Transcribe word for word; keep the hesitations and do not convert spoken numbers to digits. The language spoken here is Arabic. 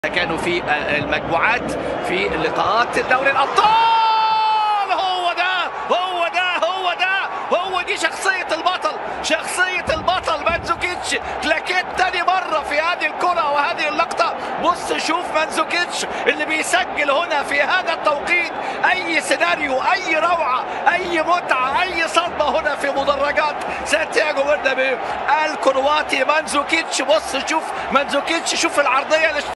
كانوا في المجموعات في لقاءات دوري الأبطال. هو ده هو ده هو ده هو دي شخصية البطل، شخصية البطل مانزوكيتش. تلاكيت تاني مرة في هذه الكرة وهذه اللقطة. بص شوف مانزوكيتش اللي بيسجل هنا في هذا التوقيت. أي سيناريو، أي روعة، أي متعة، أي صدمة هنا في مدرجات سانتياغو برنابيو. الكرواتي مانزوكيتش. بص شوف مانزوكيتش، شوف العرضية